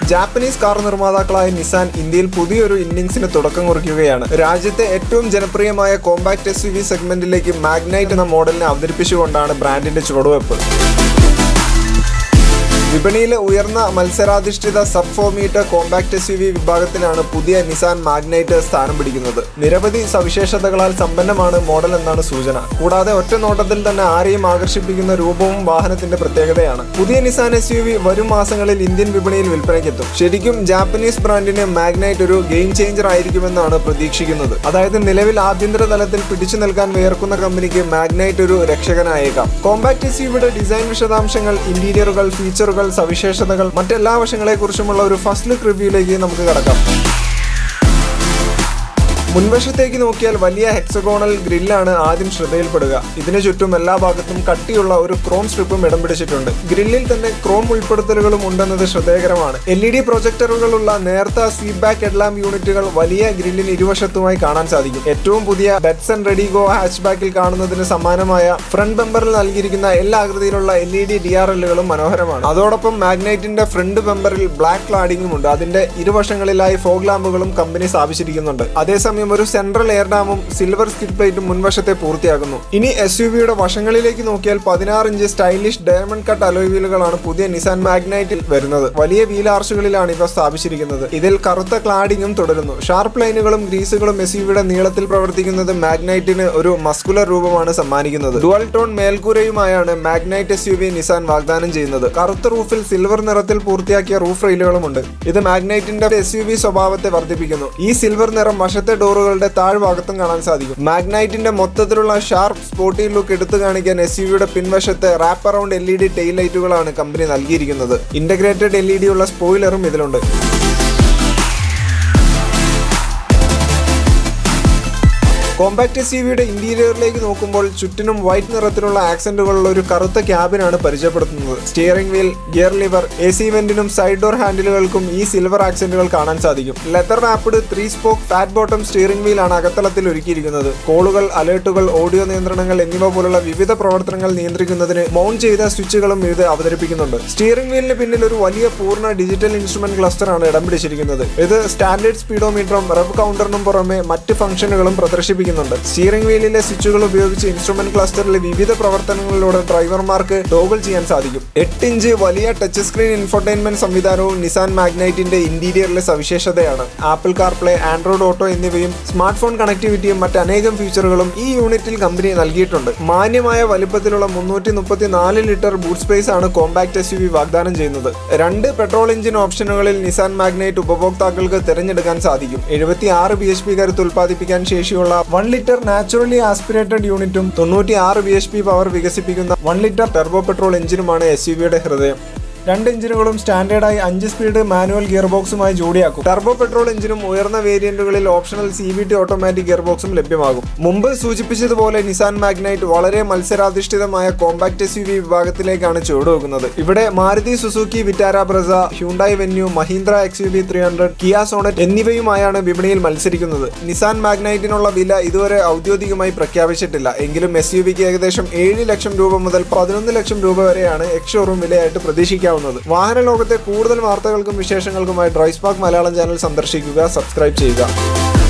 Japanese car നിർമ്മാതാക്കളായ Nissan ഇന്ത്യയിൽ പുതിയൊരു ഇന്നിംഗ്സിന് തുടക്കം കുറിക്കുകയാണ്. രാജ്യത്തെ ഏറ്റവും ജനപ്രിയമായ കോമ്പാക്ട് SUV സെഗ്മെന്റിലേക്ക് മാഗ്നൈറ്റ് എന്ന മോഡലിനെ അവതരിപ്പിച്ചുകൊണ്ടാണ് ബ്രാൻഡിന്റെ ചുവടുവെപ്പ്. വിപണിയിലെ ഉയർന്ന മത്സരാധിഷ്ഠിത സബ് 4 മീറ്റർ കോമ്പാക്ട് SUV വിഭാഗത്തിലാണ് പുതിയ നിസാൻ മാഗ്നൈറ്റ് സ്ഥാനം പിടിക്കുന്നത്. നിരവധി സവിശേഷതകളാൽ സമ്പന്നമാണ് മോഡൽ എന്നാണ് സൂചന. കൂടാതെ ഒറ്റ നോട്ടത്തിൽ തന്നെ ആരെയും ആകർഷിപ്പിക്കുന്ന രൂപവും വാഹനത്തിന്റെ പ്രത്യേകതയാണ്. പുതിയ നിസാൻ SUV വരും മാസങ്ങളിൽ ഇന്ത്യൻ വിപണിയിൽ വിൽപ്പനയ്ക്കെത്തും. ശരിക്കും ജാപ്പനീസ് ബ്രാൻഡിന് മാഗ്നൈറ്റ് ഒരു ഗെയിം ചേഞ്ചർ ആയിരിക്കുമെന്നാണ് പ്രതീക്ഷിക്കുന്നത്. അതായത് നിലവിൽ ആഭ്യന്തര തലത്തിൽ പിടിച്ചു നിൽക്കാൻ വിയർക്കുന്ന കമ്പനിക്ക് മാഗ്നൈറ്റ് ഒരു രക്ഷകനായേക്കാം. കോമ്പാക്ട് SUVയുടെ ഡിസൈൻ വിശദാംശങ്ങൾ, ഇന്റീരിയറുകൾ, ഫീച്ചറുകൾ, സവിശേഷതകൾ, മറ്റെല്ലാ വശങ്ങളെക്കുറിച്ചുമുള്ള ഒരു ഫസ്റ്റ് ലുക്ക് റിവ്യൂയിലേക്ക് നമുക്ക് കടക്കാം. മുൻവശത്തേക്ക് നോക്കിയാൽ വലിയ ഹെക്സഗോണൽ ഗ്രില്ലാണ് ആദ്യം ശ്രദ്ധയിൽപ്പെടുക. ഇതിനു ചുറ്റും എല്ലാ ഭാഗത്തും കട്ടിയുള്ള ഒരു ക്രോം സ്ട്രിപ്പും ഇടം പിടിച്ചിട്ടുണ്ട്. ഗ്രില്ലിൽ തന്നെ ക്രോം ഉൾപ്പെടുത്തലുകളും ഉണ്ടെന്നത് ശ്രദ്ധേയകരമാണ്. LED പ്രൊജക്ടറുകളുള്ള നേർത്ത സ്വീപ്പ് ബാക്ക് ഹെഡ്ലാമ്പ് യൂണിറ്റുകൾ വലിയ ഗ്രില്ലിന് ഇരുവശത്തുമായി കാണാൻ സാധിക്കും. ഏറ്റവും പുതിയ ബെറ്റ്സൺ റെഡി ഗോ ഹാച്ച്ബാക്കിൽ കാണുന്നതിന് സമാനമായ ഫ്രണ്ട് ബമ്പറിൽ നൽകിയിരിക്കുന്ന എല്ലാ ആകൃതിയിലുള്ള LED DRLകളും മനോഹരമാണ്. അതോടൊപ്പം മാഗ്നൈറ്റിന്റെ ഫ്രണ്ട് ബമ്പറിൽ ബ്ലാക്ക് ക്ലാഡിംഗും ഉണ്ട്. അതിന്റെ ഇരുവശങ്ങളിലായി ഫോഗ് ലാമ്പുകളും കമ്പനി സ്ഥാപിച്ചിരിക്കുന്നുണ്ട്. അതേസമയം ഒരു സെൻട്രൽ എയർ ഡാമും സിൽവർ സ്കിഡ് പ്ലേറ്റും മുൻവശത്തെ പൂർത്തിയാക്കുന്നു. ഇനി SUVയുടെ വശങ്ങളിലേക്ക് നോക്കിയാൽ 16 inch stylish diamond cut alloy വീലുകളാണ് പുതിയ നിസാൻ മാഗ്നൈറ്റിൽ വരുന്നത്. വലിയ വീൽ ആർച്ചുകളിലാണ് ഇവ സ്ഥാപിച്ചിരിക്കുന്നത്. ഇതിൽ കറുത്ത ക്ലാഡിംഗും തുടരുന്നു. ഷാർപ്പ് ലൈനുകളും ഗ്രീസുകളും SUVയുടെ നീളത്തിൽ പ്രവർത്തിക്കുന്നത് മാഗ്നൈറ്റിന് ഒരു മസ്കുലർ രൂപമാണ് സമ്മാനിക്കുന്നത്. ഡുവൽ ടോൺ മേൽക്കൂരയുമായാണ് മാഗ്നൈറ്റ് SUV നിസാൻ വാഗ്ദാനം ചെയ്യുന്നത്. കറുത്ത റൂഫിൽ സിൽവർ നിറത്തിൽ പൂർത്തിയാക്കിയ റൂഫ് റെയിലുകളുമുണ്ട്. ഇത് മാഗ്നൈറ്റിന്റെ SUV സ്വഭാവത്തെ വർദ്ധിപ്പിക്കുന്നു. ഈ സിൽവർ നിറം വശത്തെ ഡോറുകളുടെ താഴ്ഭാഗത്തും കാണാൻ സാധിക്കും. മാഗ്നൈറ്റിന്റെ മൊത്തത്തിലുള്ള ഷാർപ്പ് സ്പോർട്ടി ലുക്ക് എടുത്തു കാണിക്കാൻ SUVയുടെ പിൻവശത്തെ റാപ്പ് അറൗണ്ട് LED ടെയിൽ ലൈറ്റുകളാണ് കമ്പനി നൽകിയിരിക്കുന്നത്. ഇന്റഗ്രേറ്റഡ് LED ഉള്ള സ്പോയിലറും ഇതിലുണ്ട്. കോമ്പാക്ട് SUVയുടെ ഇന്റീരിയറിലേക്ക് നോക്കുമ്പോൾ ചുറ്റിനും വൈറ്റ് നിറത്തിലുള്ള ആക്സന്റുകളുള്ള ഒരു കറുത്ത ക്യാബിനാണ് പരിചയപ്പെടുത്തുന്നത്. Steering wheel, gear lever, AC വെന്റിനും സൈഡ് ഡോർ ഹാൻഡിലുകൾക്കും ഈ സിൽവർ ആക്സന്റുകൾ കാണാൻ സാധിക്കും. Leather wrapped 3 spoke fat bottom steering വീലാണ് അകത്തളത്തിൽ ഒരുക്കിയിരിക്കുന്നത്. കോളുകൾ, അലേർട്ടുകൾ, ഓഡിയോ നിയന്ത്രണങ്ങൾ എന്നിവ പോലുള്ള വിവിധ പ്രവർത്തനങ്ങൾ നിയന്ത്രിക്കുന്നതിന് മൗണ്ട് ചെയ്ത സ്വിച്ചുകളും ഇത് അവതരിപ്പിക്കുന്നുണ്ട്. സ്റ്റിയറിംഗ് വീലിന് പിന്നിൽ ഒരു വലിയ പൂർണ്ണ ഡിജിറ്റൽ ഇൻസ്ട്രുമെന്റ് ക്ലസ്റ്റർ ആണ് ഇടം പിടിച്ചിരിക്കുന്നത്. ഇത് സ്റ്റാൻഡേർഡ് സ്പീഡോമീറ്ററും റെവ് കൗണ്ടറിനും പുറമെ മറ്റ് ഫംഗ്ഷനുകളും പ്രദർശിപ്പിക്കും. സ്റ്റിയറിംഗ് വീലിലെ സ്വിച്ചുകൾ ഉപയോഗിച്ച് ഇൻസ്ട്രുമെന്റ് ക്ലസ്റ്ററിലെ വിവിധ പ്രവർത്തനങ്ങളിലൂടെ ഡ്രൈവർമാർക്ക് ടോഗിൾ ചെയ്യാൻ സാധിക്കും. 8 ഇഞ്ച് വലിയ ടച്ച് സ്ക്രീൻ ഇൻഫോർടൈൻമെന്റ് സംവിധാനവും നിസാൻ മാഗ്നൈറ്റിന്റെ ഇന്റീരിയറിലെ സവിശേഷതയാണ്. ആപ്പിൾ കാർപ്ലേ, ആൻഡ്രോയിഡ് ഓട്ടോ എന്നിവയും സ്മാർട്ട് ഫോൺ കണക്ടിവിറ്റിയും മറ്റനേകം ഫീച്ചറുകളും ഈ യൂണിറ്റിൽ കമ്പനി നൽകിയിട്ടുണ്ട്. മാന്യമായ വലുപ്പത്തിലുള്ള 334 ലിറ്റർ ബൂട്ട് സ്പേസ് ആണ് കോമ്പാക്ട് SUV വാഗ്ദാനം ചെയ്യുന്നത്. 2 പെട്രോൾ എഞ്ചിൻ ഓപ്ഷനുകളിൽ നിസാൻ മാഗ്നൈറ്റ് ഉപഭോക്താക്കൾക്ക് തിരഞ്ഞെടുക്കാൻ സാധിക്കും. 76 bhp കരുത്ത് ഉൽപ്പാദിപ്പിക്കാൻ ശേഷിയുള്ള 1 ലിറ്റർ നാച്ചുറലി ആസ്പിറേറ്റഡ് യൂണിറ്റും 96 bhp പവർ വികസിപ്പിക്കുന്ന 1 ലിറ്റർ ടർബോ പെട്രോൾ എഞ്ചിനുമാണ് SUVയുടെ ഹൃദയം. 2 എഞ്ചിനുകളും സ്റ്റാൻഡേർഡായി 5 സ്പീഡ് മാനുവൽ ഗിയർ ബോക്സുമായി ജോഡിയാക്കും. ടർബോ പെട്രോൾ എഞ്ചിനും ഉയർന്ന വേരിയന്റുകളിൽ ഓപ്ഷണൽ CVT ഓട്ടോമാറ്റിക് ഗിയർ ബോക്സും ലഭ്യമാകും. മുമ്പ് സൂചിപ്പിച്ചതുപോലെ നിസാൻ മാഗ്നൈറ്റ് വളരെ മത്സരാധിഷ്ഠിതമായ കോമ്പാക്ട് SUV വിഭാഗത്തിലേക്കാണ് ചുവടുവെക്കുന്നത്. ഇവിടെ Maruti Suzuki Vitara Brezza, Hyundai Venue, Mahindra XUV 300, Kia Sonet എന്നിവയുമായാണ് വിപണിയിൽ മത്സരിക്കുന്നത്. നിസാൻ മാഗ്നൈറ്റിനുള്ള വില ഇതുവരെ ഔദ്യോഗികമായി പ്രഖ്യാപിച്ചിട്ടില്ല. എങ്കിലും SUVക്ക് ഏകദേശം 7 ലക്ഷം രൂപ മുതൽ 11 ലക്ഷം രൂപ വരെയാണ് എക്സ്-ഷോറൂം വിലയായിട്ട് പ്രതീക്ഷിക്കാവുന്നത്. വാഹന ലോകത്തെ കൂടുതൽ വാർത്തകൾക്കും വിശേഷങ്ങൾക്കുമായി ഡ്രൈവ് സ്പാർക്ക് മലയാളം ചാനൽ സന്ദർശിക്കുക, സബ്സ്ക്രൈബ് ചെയ്യുക.